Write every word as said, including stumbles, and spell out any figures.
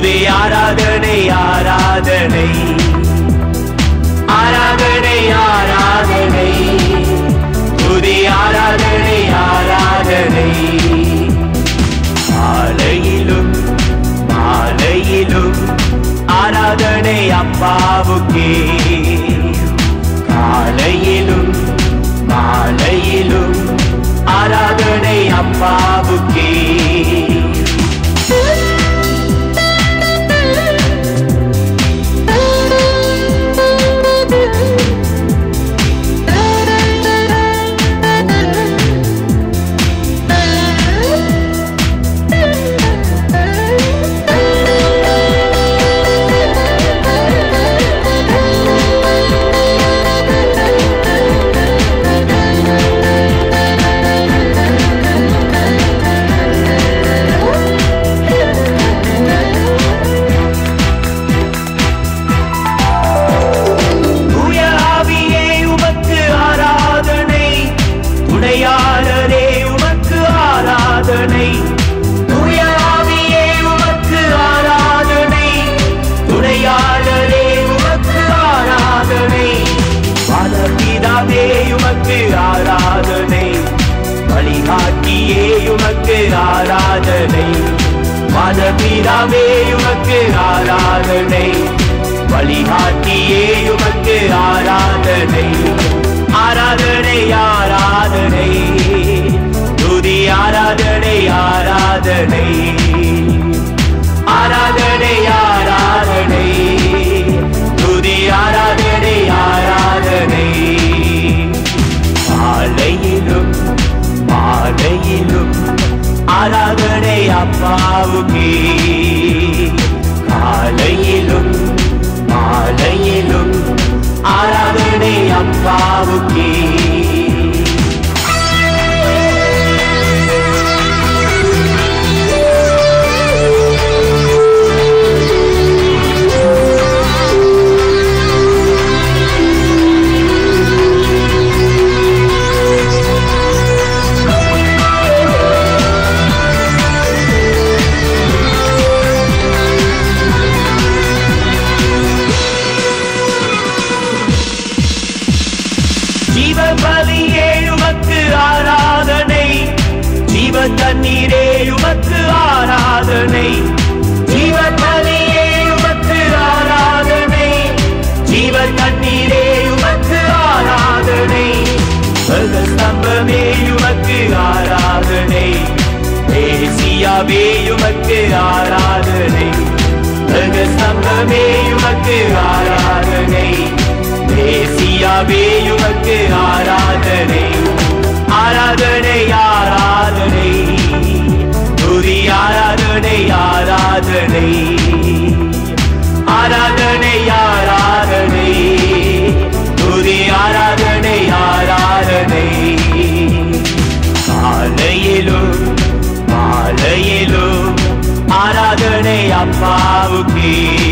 துதி ஆராதனை ஆராதனை ஆராதனை ஆராதனை துதி ஆராதனை ஆராதனை மாலையிலும் மாலையிலும் ஆராதனை அப்பாவுக்கே காலையிலும் மாலையிலும் ஆராதனை அப்பாவுக்கே ஆராதனை வழிகாட்டியே உமக்கு ஆராதனை மதபிதாவே உமக்கு ஆராதனை வழிகாட்டியே உமக்கு ஆராதனை ஆராதனை ஆராதனை துதி ஆராதனை ஆராதனை ஆராதனை ஆராதனை துதி ஆராதனை ஆராதனை மாலையிலும் மாலையிலும் ஆராதனை அப்பாவுக்கே காலையிலும் மாலையிலும் ஆராதனை அப்பாவுக்கே ஜீவபலியே உமக்கு ஆராதனை ஜீவ தண்ணீரே உமக்கு ஆராதனை ஜீவபலியே உமக்கு ஆராதனை ஜீவ தண்ணீரே உமக்கு ஆராதனை ஸ்தம்பமே உமக்கு ஆராதனை தேசியாவே உமக்கு ஆராதனை ஸ்தம்பமே உமக்கு ஆராதனை தேசியாவே உமக்கு ஆராதனை ஆராதனை ஆராதனை துதி ஆராதனை ஆராதனை ஆராதனை ஆராதனை துதி ஆராதனை ஆராதனை காலையிலும் மாலையிலும் ஆராதனை அப்பாவுக்கே